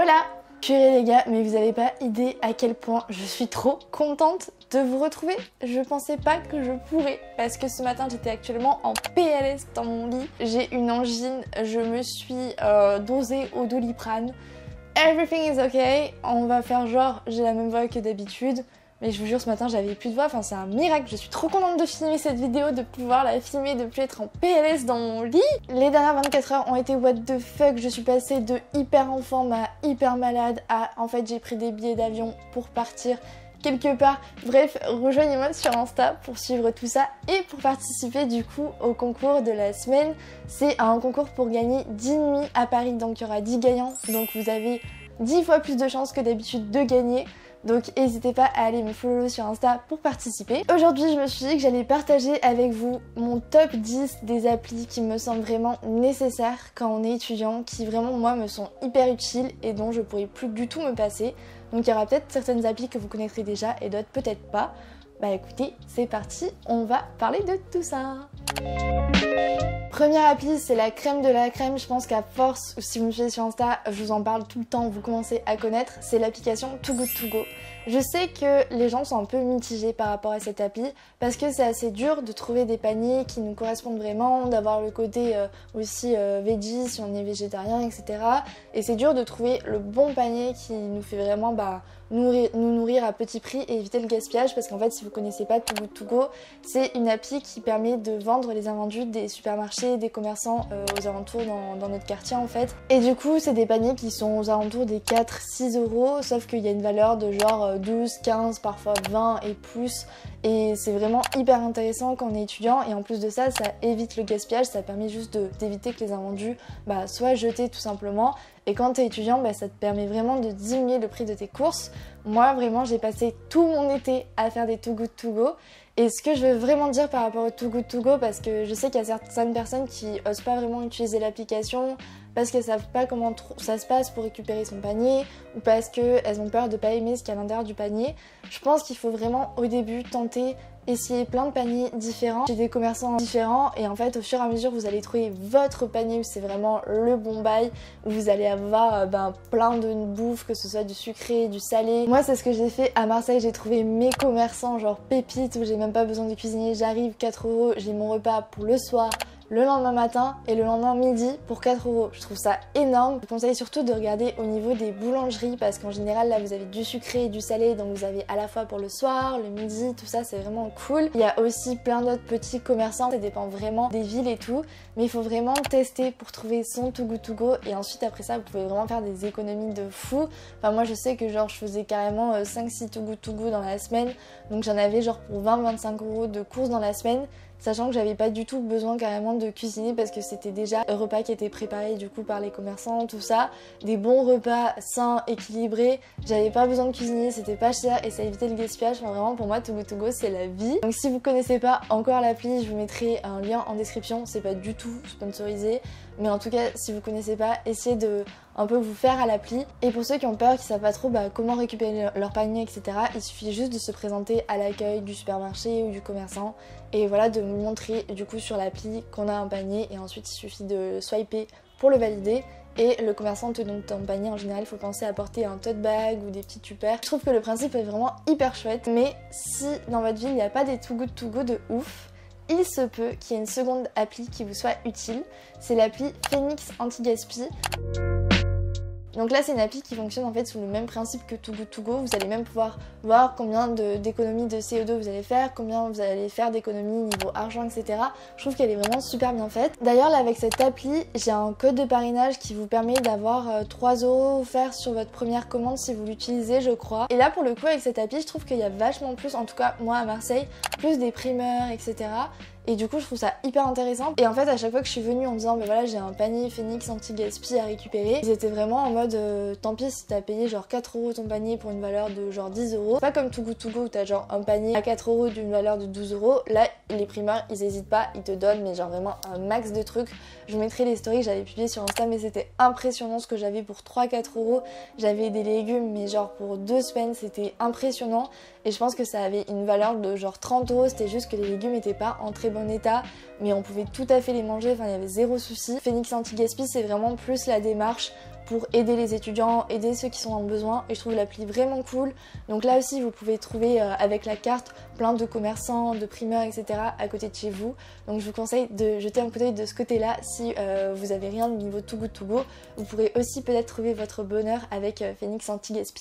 Voilà. Purée les gars, mais vous avez pas idée à quel point je suis trop contente de vous retrouver. Je pensais pas que je pourrais parce que ce matin j'étais actuellement en PLS dans mon lit. J'ai une angine, je me suis dosée au Doliprane. Everything is okay. On va faire genre j'ai la même voix que d'habitude. Mais je vous jure, ce matin, j'avais plus de voix, enfin c'est un miracle. Je suis trop contente de filmer cette vidéo, de pouvoir la filmer, de plus être en PLS dans mon lit. Les dernières 24 heures ont été what the fuck. Je suis passée de hyper en forme à hyper malade à en fait j'ai pris des billets d'avion pour partir quelque part. Bref, rejoignez-moi sur Insta pour suivre tout ça et pour participer du coup au concours de la semaine. C'est un concours pour gagner 10 nuits à Paris, donc il y aura 10 gagnants. Donc vous avez 10 fois plus de chances que d'habitude de gagner. Donc n'hésitez pas à aller me follow sur Insta pour participer. Aujourd'hui je me suis dit que j'allais partager avec vous mon top 10 des applis qui me semblent vraiment nécessaires quand on est étudiant, qui vraiment moi me sont hyper utiles et dont je pourrais plus du tout me passer. Donc il y aura peut-être certaines applis que vous connaîtrez déjà et d'autres peut-être pas. Bah écoutez, c'est parti, on va parler de tout ça. Première appli, c'est la crème de la crème. Je pense qu'à force, ou si vous me suivez sur Insta, je vous en parle tout le temps, vous commencez à connaître. C'est l'application Too Good To Go. Je sais que les gens sont un peu mitigés par rapport à cette appli parce que c'est assez dur de trouver des paniers qui nous correspondent vraiment, d'avoir le côté aussi veggie si on est végétarien, etc. Et c'est dur de trouver le bon panier qui nous fait vraiment nous nourrir à petit prix et éviter le gaspillage, parce qu'en fait si vous connaissez pas Too Good To Go, c'est une appli qui permet de vendre les invendus des supermarchés, des commerçants aux alentours dans notre quartier en fait. Et du coup c'est des paniers qui sont aux alentours des 4-6 euros, sauf qu'il y a une valeur de genre 12, 15, parfois 20 et plus. Et c'est vraiment hyper intéressant quand on est étudiant, et en plus de ça, ça évite le gaspillage, ça permet juste d'éviter que les invendus soient jetés tout simplement. Et quand tu es étudiant, ça te permet vraiment de diminuer le prix de tes courses. Moi vraiment j'ai passé tout mon été à faire des Too Good To Go. Et ce que je veux vraiment dire par rapport au Too Good To Go, parce que je sais qu'il y a certaines personnes qui osent pas vraiment utiliser l'application parce qu'elles savent pas comment ça se passe pour récupérer son panier, ou parce qu'elles ont peur de pas aimer ce qu'il y a à l'intérieur du panier. Je pense qu'il faut vraiment au début tenter, essayer plein de paniers différents chez des commerçants différents, et en fait au fur et à mesure vous allez trouver votre panier où c'est vraiment le bon bail, où vous allez avoir plein de bouffe, que ce soit du sucré, du salé. Moi c'est ce que j'ai fait à Marseille, j'ai trouvé mes commerçants genre pépites où j'ai même pas besoin de cuisiner, j'arrive 4 euros, j'ai mon repas pour le soir, le lendemain matin et le lendemain midi pour 4 euros. Je trouve ça énorme. Je vous conseille surtout de regarder au niveau des boulangeries, parce qu'en général là vous avez du sucré et du salé, donc vous avez à la fois pour le soir, le midi, tout ça c'est vraiment cool. Il y a aussi plein d'autres petits commerçants, ça dépend vraiment des villes et tout, mais il faut vraiment tester pour trouver son Too Good To Go, et ensuite après ça vous pouvez vraiment faire des économies de fou. Enfin moi je sais que genre je faisais carrément 5-6 Too Good To Go dans la semaine, donc j'en avais genre pour 20-25 euros de courses dans la semaine, sachant que j'avais pas du tout besoin carrément de cuisiner parce que c'était déjà un repas qui était préparé du coup par les commerçants, tout ça, des bons repas sains, équilibrés, j'avais pas besoin de cuisiner, c'était pas cher et ça évitait le gaspillage. Enfin vraiment pour moi Too Good To Go c'est la vie. Donc si vous connaissez pas encore l'appli, je vous mettrai un lien en description, c'est pas du tout sponsorisé, mais en tout cas si vous connaissez pas, essayez de un peu vous faire à l'appli. Et pour ceux qui ont peur, qui savent pas trop comment récupérer leur panier, etc., il suffit juste de se présenter à l'accueil du supermarché ou du commerçant et voilà, de montrer du coup sur l'appli qu'on a un panier, et ensuite il suffit de swiper pour le valider. Et le commerçant te donne ton panier. En général il faut penser à porter un tote bag ou des petits tuppers. Je trouve que le principe est vraiment hyper chouette, mais si dans votre ville il n'y a pas des Too Good To Go de ouf, il se peut qu'il y ait une seconde appli qui vous soit utile. C'est l'appli Phoenix Anti-Gaspi. Donc là c'est une appli qui fonctionne en fait sous le même principe que Too Good To Go. Vous allez même pouvoir voir combien d'économies de CO2 vous allez faire, combien vous allez faire d'économies niveau argent, etc. Je trouve qu'elle est vraiment super bien faite. D'ailleurs là avec cette appli, j'ai un code de parrainage qui vous permet d'avoir 3 € offerts sur votre première commande si vous l'utilisez, je crois. Et là pour le coup avec cette appli, je trouve qu'il y a vachement plus, en tout cas moi à Marseille, plus des primeurs, etc. Et du coup je trouve ça hyper intéressant. Et en fait à chaque fois que je suis venue en me disant voilà j'ai un panier Phoenix Anti-Gaspi à récupérer, ils étaient vraiment en mode tant pis si t'as payé genre 4 € ton panier pour une valeur de genre 10 €. C'est pas comme Too Good To Go où t'as genre un panier à 4 € d'une valeur de 12 €. Là les primeurs ils hésitent pas, ils te donnent mais genre vraiment un max de trucs. Je vous mettrai les stories que j'avais publiées sur Insta, mais c'était impressionnant ce que j'avais pour 3-4 €. J'avais des légumes mais genre pour 2 semaines, c'était impressionnant. Et je pense que ça avait une valeur de genre 30 €, c'était juste que les légumes étaient pas en très bon bon état, mais on pouvait tout à fait les manger, enfin il y avait zéro souci. Phoenix Anti-Gaspi, c'est vraiment plus la démarche pour aider les étudiants, aider ceux qui sont dans le besoin, et je trouve l'appli vraiment cool. Donc là aussi vous pouvez trouver avec la carte plein de commerçants, de primeurs, etc. à côté de chez vous. Donc je vous conseille de jeter un coup d'œil de ce côté là si vous avez rien au niveau Too Good To Go. Vous pourrez aussi peut-être trouver votre bonheur avec Phoenix Anti-Gaspi.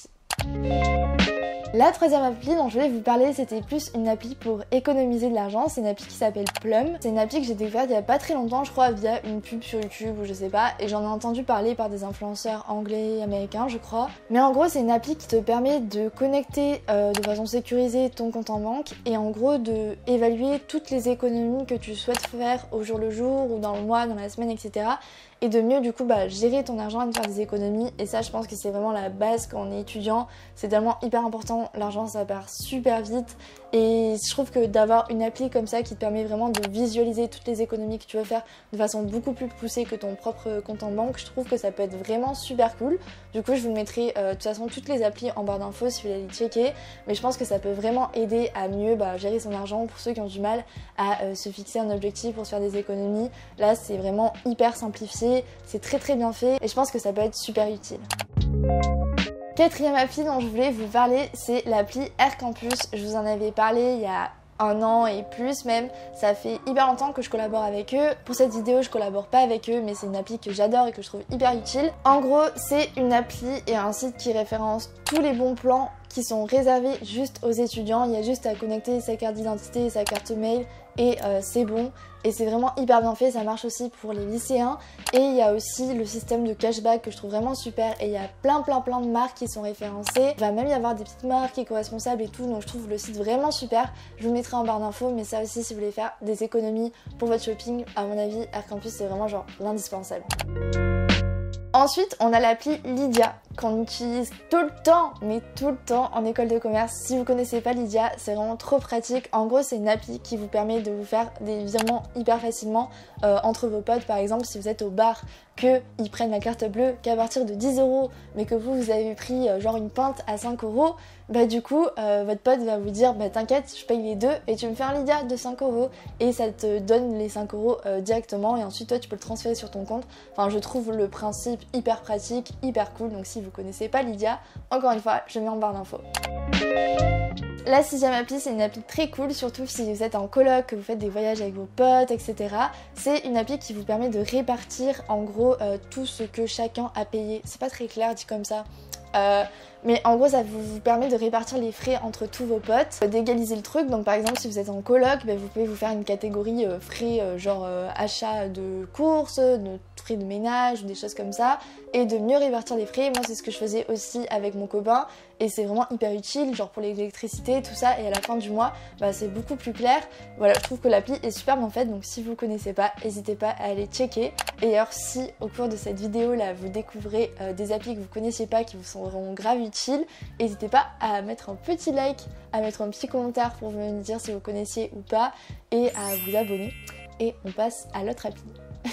La troisième appli dont je voulais vous parler, c'était plus une appli pour économiser de l'argent. C'est une appli qui s'appelle Plum. C'est une appli que j'ai découverte il y a pas très longtemps, je crois, via une pub sur YouTube ou je sais pas. Et j'en ai entendu parler par des influenceurs anglais, américains, je crois. Mais en gros, c'est une appli qui te permet de connecter de façon sécurisée ton compte en banque et en gros de évaluer toutes les économies que tu souhaites faire au jour le jour ou dans le mois, dans la semaine, etc. Et de mieux du coup gérer ton argent et de faire des économies. Et ça, je pense que c'est vraiment la base quand on est étudiant. C'est tellement hyper important, l'argent ça part super vite. Et je trouve que d'avoir une appli comme ça qui te permet vraiment de visualiser toutes les économies que tu veux faire de façon beaucoup plus poussée que ton propre compte en banque, je trouve que ça peut être vraiment super cool. Du coup je vous mettrai de toute façon toutes les applis en barre d'infos si vous voulez les checker. Mais je pense que ça peut vraiment aider à mieux gérer son argent pour ceux qui ont du mal à se fixer un objectif pour se faire des économies. Là c'est vraiment hyper simplifié, c'est très bien fait et je pense que ça peut être super utile. Quatrième appli dont je voulais vous parler, c'est l'appli Air Campus. Je vous en avais parlé il y a un an et plus même, ça fait hyper longtemps que je collabore avec eux. Pour cette vidéo je collabore pas avec eux mais c'est une appli que j'adore et que je trouve hyper utile. En gros c'est une appli et un site qui référence tous les bons plans qui sont réservés juste aux étudiants. Il y a juste à connecter sa carte d'identité et sa carte mail et c'est bon. Et c'est vraiment hyper bien fait, ça marche aussi pour les lycéens. Et il y a aussi le système de cashback que je trouve vraiment super. Et il y a plein de marques qui sont référencées. Il va même y avoir des petites marques éco-responsables et tout. Donc je trouve le site vraiment super. Je vous mettrai en barre d'infos. Mais ça aussi, si vous voulez faire des économies pour votre shopping, à mon avis, Air Campus c'est vraiment genre l'indispensable. Ensuite, on a l'appli Lydia qu'on utilise tout le temps, mais tout le temps en école de commerce. Si vous connaissez pas Lydia, c'est vraiment trop pratique. En gros, c'est une appli qui vous permet de vous faire des virements hyper facilement entre vos potes. Par exemple, si vous êtes au bar, qu'ils prennent la carte bleue qu'à partir de 10 €, mais que vous avez pris genre une pinte à 5 €, du coup, votre pote va vous dire t'inquiète, je paye les deux et tu me fais un Lydia de 5 € et ça te donne les 5 € directement et ensuite toi tu peux le transférer sur ton compte. Enfin, je trouve le principe hyper pratique, hyper cool. Donc si vous connaissez pas Lydia, encore une fois, je mets en barre d'infos. La sixième appli, c'est une appli très cool, surtout si vous êtes en coloc, que vous faites des voyages avec vos potes, etc. C'est une appli qui vous permet de répartir en gros tout ce que chacun a payé. C'est pas très clair dit comme ça. Mais en gros ça vous permet de répartir les frais entre tous vos potes, d'égaliser le truc. Donc par exemple si vous êtes en coloc, vous pouvez vous faire une catégorie frais genre achat de courses, de frais de ménage ou des choses comme ça, et de mieux répartir les frais. Moi c'est ce que je faisais aussi avec mon copain et c'est vraiment hyper utile, genre pour l'électricité, tout ça, et à la fin du mois c'est beaucoup plus clair. Voilà, je trouve que l'appli est super bien faite, donc si vous connaissez pas, n'hésitez pas à aller checker. Et d'ailleurs si au cours de cette vidéo là vous découvrez des applis que vous connaissiez pas qui vous sont vraiment grave utiles, n'hésitez pas à mettre un petit like, à mettre un petit commentaire pour me dire si vous connaissiez ou pas, et à vous abonner. Et on passe à l'autre appli.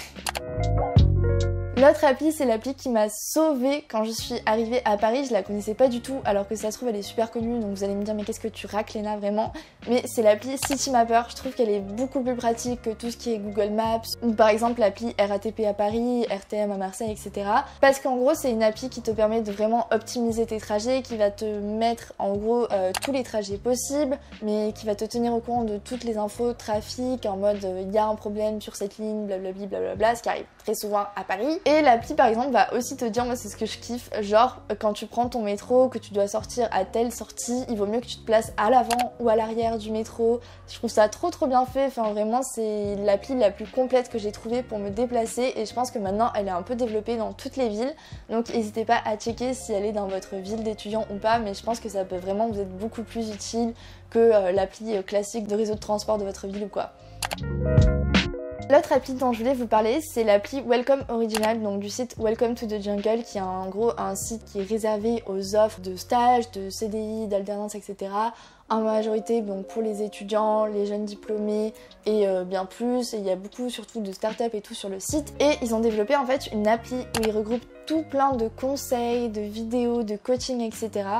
L'autre appli, c'est l'appli qui m'a sauvée quand je suis arrivée à Paris. Je la connaissais pas du tout, alors que ça se trouve elle est super connue, donc vous allez me dire mais qu'est-ce que tu raques Léna vraiment. Mais c'est l'appli Citymapper. Je trouve qu'elle est beaucoup plus pratique que tout ce qui est Google Maps, ou par exemple l'appli RATP à Paris, RTM à Marseille, etc. Parce qu'en gros c'est une appli qui te permet de vraiment optimiser tes trajets, qui va te mettre en gros tous les trajets possibles, mais qui va te tenir au courant de toutes les infos trafic, en mode il y a un problème sur cette ligne, blablabla, ce qui arrive très souvent à Paris. Et l'appli par exemple va aussi te dire, moi c'est ce que je kiffe, genre quand tu prends ton métro, que tu dois sortir à telle sortie, il vaut mieux que tu te places à l'avant ou à l'arrière du métro. Je trouve ça trop bien fait, enfin vraiment c'est l'appli la plus complète que j'ai trouvée pour me déplacer, et je pense que maintenant elle est un peu développée dans toutes les villes, donc n'hésitez pas à checker si elle est dans votre ville d'étudiant ou pas, mais je pense que ça peut vraiment vous être beaucoup plus utile que l'appli classique de réseau de transport de votre ville ou quoi. L'autre appli dont je voulais vous parler, c'est l'appli Welcome Original, donc du site Welcome to the Jungle, qui est en gros un site qui est réservé aux offres de stages, de CDI, d'alternance, etc. En majorité donc pour les étudiants, les jeunes diplômés et bien plus. Et il y a beaucoup surtout de startups et tout sur le site. Et ils ont développé en fait une appli où ils regroupent tout plein de conseils, de vidéos, de coaching, etc.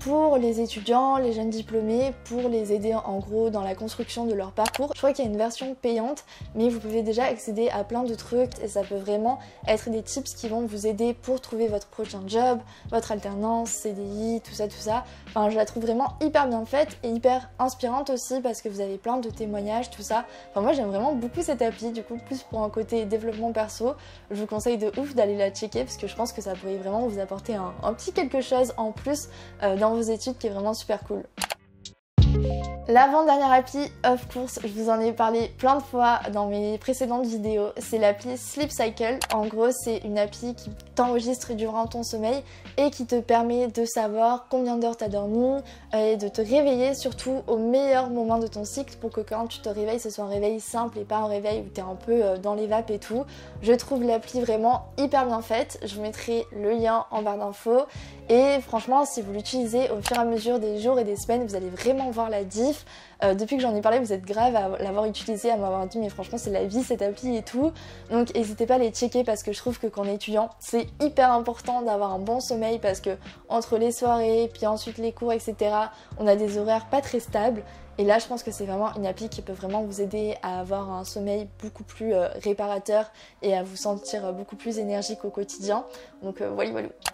pour les étudiants, les jeunes diplômés, pour les aider en gros dans la construction de leur parcours. Je crois qu'il y a une version payante, mais vous pouvez déjà accéder à plein de trucs et ça peut vraiment être des tips qui vont vous aider pour trouver votre prochain job, votre alternance, CDI, tout ça. Enfin, je la trouve vraiment hyper bien faite et hyper inspirante aussi parce que vous avez plein de témoignages, tout ça. Enfin, moi j'aime vraiment beaucoup cette appli, du coup plus pour un côté développement perso. Je vous conseille de ouf d'aller la checker parce que je pense que ça pourrait vraiment vous apporter un petit quelque chose en plus dans vos études qui est vraiment super cool. L'avant-dernière appli, of course, je vous en ai parlé plein de fois dans mes précédentes vidéos, c'est l'appli Sleep Cycle. En gros, c'est une appli qui t'enregistre durant ton sommeil et qui te permet de savoir combien d'heures t'as dormi et de te réveiller surtout au meilleur moment de ton cycle pour que quand tu te réveilles, ce soit un réveil simple et pas un réveil où t'es un peu dans les vapes et tout. Je trouve l'appli vraiment hyper bien faite. Je vous mettrai le lien en barre d'infos et franchement, si vous l'utilisez au fur et à mesure des jours et des semaines, vous allez vraiment voir la diff. Depuis que j'en ai parlé, vous êtes grave à l'avoir utilisé, à m'avoir dit mais franchement c'est la vie cette appli et tout. Donc n'hésitez pas à les checker parce que je trouve que quand on est étudiant, c'est hyper important d'avoir un bon sommeil parce que entre les soirées, puis ensuite les cours, etc., on a des horaires pas très stables. Et là, je pense que c'est vraiment une appli qui peut vraiment vous aider à avoir un sommeil beaucoup plus réparateur et à vous sentir beaucoup plus énergique au quotidien. Donc voilà.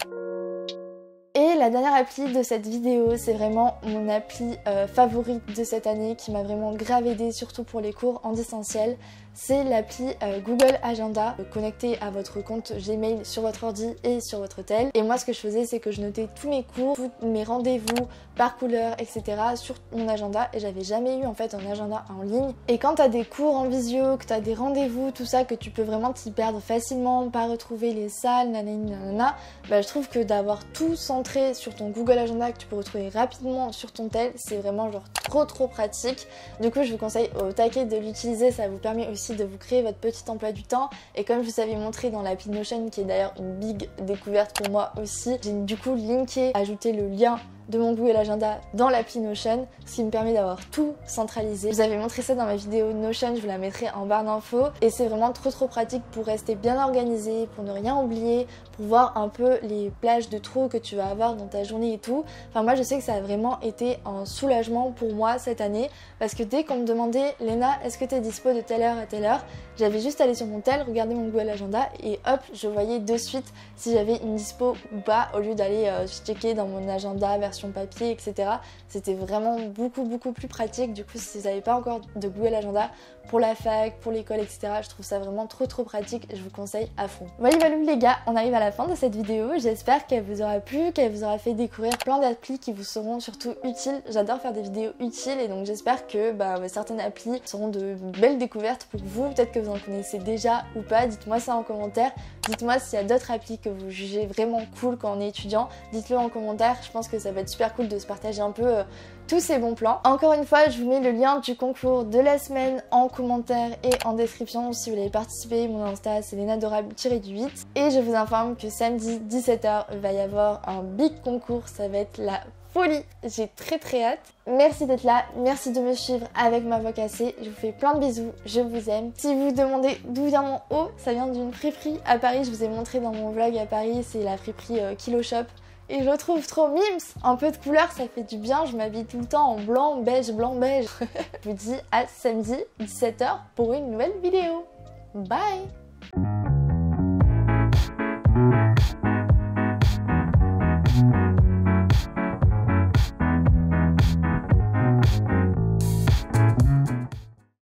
Et la dernière appli de cette vidéo, c'est vraiment mon appli favorite de cette année qui m'a vraiment grave aidée, surtout pour les cours en distanciel. C'est l'appli Google Agenda connectée à votre compte Gmail sur votre ordi et sur votre tel. Et moi ce que je faisais c'est que je notais tous mes cours, tous mes rendez-vous par couleur, etc. sur mon agenda et j'avais jamais eu en fait un agenda en ligne. Et quand t'as des cours en visio, que t'as des rendez-vous, tout ça, que tu peux vraiment t'y perdre facilement, pas retrouver les salles, nanana, bah, je trouve que d'avoir tout centré sur ton Google Agenda que tu peux retrouver rapidement sur ton tel, c'est vraiment genre trop pratique. Du coup je vous conseille au taquet de l'utiliser, ça vous permet aussi de vous créer votre petit emploi du temps et comme je vous avais montré dans l'appli Notion qui est d'ailleurs une big découverte pour moi aussi, j'ai du coup linké, ajouté le lien de mon Google Agenda dans l'appli Notion, ce qui me permet d'avoir tout centralisé. Je vous avais montré ça dans ma vidéo Notion, je vous la mettrai en barre d'infos et c'est vraiment trop pratique pour rester bien organisé, pour ne rien oublier, pour voir un peu les plages de trous que tu vas avoir dans ta journée et tout. Enfin moi je sais que ça a vraiment été un soulagement pour moi cette année parce que dès qu'on me demandait Léna est-ce que tu es dispo de telle heure à telle heure, j'avais juste à aller sur mon tel, regarder mon Google Agenda et hop je voyais de suite si j'avais une dispo ou pas au lieu d'aller checker dans mon agenda version papier, etc. C'était vraiment beaucoup plus pratique. Du coup, si vous n'avez pas encore de Google Agenda pour la fac, pour l'école, etc., je trouve ça vraiment trop pratique et je vous conseille à fond. Voilà les gars, on arrive à la fin de cette vidéo. J'espère qu'elle vous aura plu, qu'elle vous aura fait découvrir plein d'applis qui vous seront surtout utiles. J'adore faire des vidéos utiles et donc j'espère que certaines applis seront de belles découvertes pour vous. Peut-être que vous en connaissez déjà ou pas. Dites-moi ça en commentaire. Dites-moi s'il y a d'autres applis que vous jugez vraiment cool quand on est étudiant. Dites-le en commentaire. Je pense que ça va être super cool de se partager un peu tous ces bons plans. Encore une fois, je vous mets le lien du concours de la semaine en commentaire et en description si vous voulez participer. Mon Insta c'est lenadorable-8 et je vous informe que samedi 17h il va y avoir un big concours, ça va être la folie, j'ai très hâte. Merci d'être là, merci de me suivre avec ma voix cassée, je vous fais plein de bisous, je vous aime. Si vous vous demandez d'où vient mon haut, ça vient d'une friperie à Paris, je vous ai montré dans mon vlog à Paris, c'est la friperie Kilo Shop. Et je le trouve trop mimes. Un peu de couleur, ça fait du bien. Je m'habille tout le temps en blanc, beige. Je vous dis à samedi 17h pour une nouvelle vidéo. Bye!